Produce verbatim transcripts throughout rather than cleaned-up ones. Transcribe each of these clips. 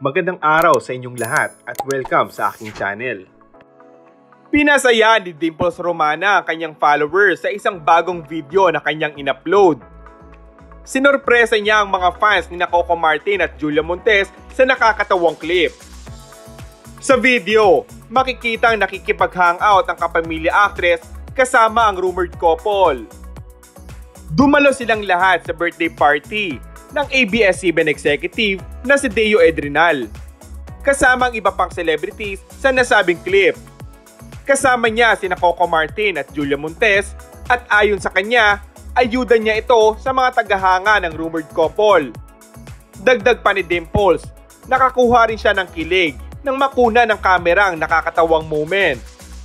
Magandang araw sa inyong lahat at welcome sa aking channel. Pinasaya ni Dimples Romana ang kanyang followers sa isang bagong video na kanyang in-upload. Sinorpresa niya ang mga fans ni Coco Martin at Julia Montes sa nakakatawang clip. Sa video, makikita ang nakikipag-hangout ang kapamilya actress kasama ang rumored couple. Dumalo silang lahat sa birthday party ng A B S C B N executive na si Deo Edrinal, kasama ang iba pang celebrities sa nasabing clip. Kasama niya sina Coco Martin at Julia Montes at ayon sa kanya, ayuda niya ito sa mga tagahanga ng rumored couple. Dagdag pa ni Dimples, nakakuha rin siya ng kilig nang makuna ng kamera ang nakakatawang moment.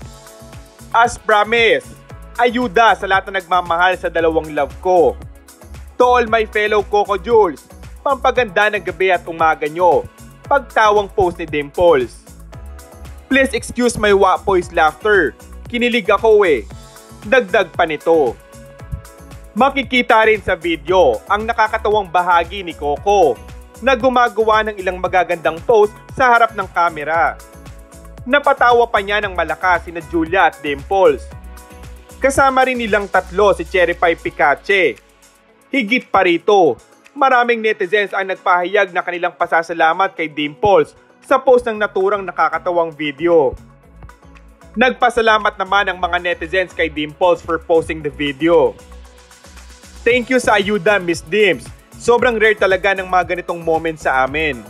As promised, ayuda sa lahat na nagmamahal sa dalawang love ko. To all my fellow Coco Jules, pampaganda ng gabi at umaga nyo. Pagtawang post ni Dimples. Please excuse my wapoy's laughter. Kinilig ako eh. Dagdag pa nito. Makikita rin sa video ang nakakatawang bahagi ni Coco na gumagawa ng ilang magagandang post sa harap ng kamera. Napatawa pa niya ng malakas sina Julia at Dimples. Kasama rin nilang tatlo si Cherry Pie Picache. Higit pa rito, maraming netizens ang nagpahayag na kanilang pasasalamat kay Dimples sa post ng naturang nakakatawang video. Nagpasalamat naman ang mga netizens kay Dimples for posting the video. Thank you sa ayuda, Miss Dimps. Sobrang rare talaga ng mga ganitong moments sa amin.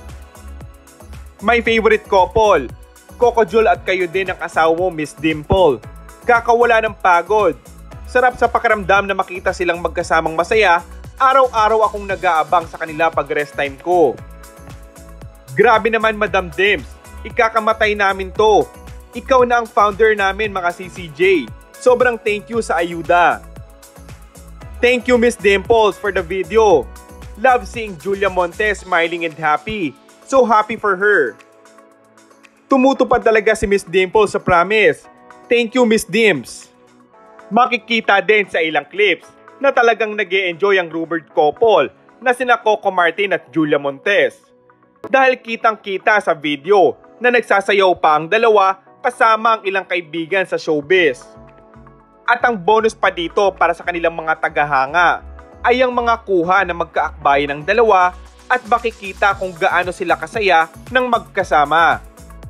My favorite couple, Coco Jul at kayo din ang asawa mo, Miss Dimple. Kakawala ng pagod. Sarap sa pakiramdam na makita silang magkasamang masaya. Araw-araw akong nag-aabang sa kanila pag rest time ko. Grabe naman, Madam Dimps. Ikakamatay namin to. Ikaw na ang founder namin, mga C C J. Sobrang thank you sa ayuda. Thank you, Miss Dimples, for the video. Love seeing Julia Montes smiling and happy. So happy for her. Tumutupad talaga si Miss Dimples sa promise. Thank you, Miss Dimps. Makikita din sa ilang clips na talagang nag-e-enjoy ang rumored couple na sina Coco Martin at Julia Montes. Dahil kitang-kita sa video na nagsasayaw pa ang dalawa kasama ang ilang kaibigan sa showbiz. At ang bonus pa dito para sa kanilang mga tagahanga ay ang mga kuha na magkaakbayan ng dalawa at makikita kung gaano sila kasaya ng magkasama.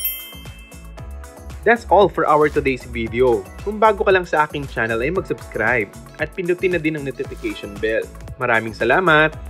That's all for our today's video. Kung bago ka lang sa aking channel ay mag-subscribe at pindutin na din ang notification bell. Maraming salamat!